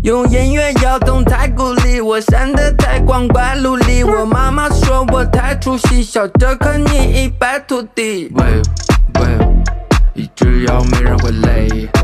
用音乐摇动太鼓励，我闪得太光怪陆离。我妈妈说我太出息，笑着看你一败涂地。喂，一直摇没人会累。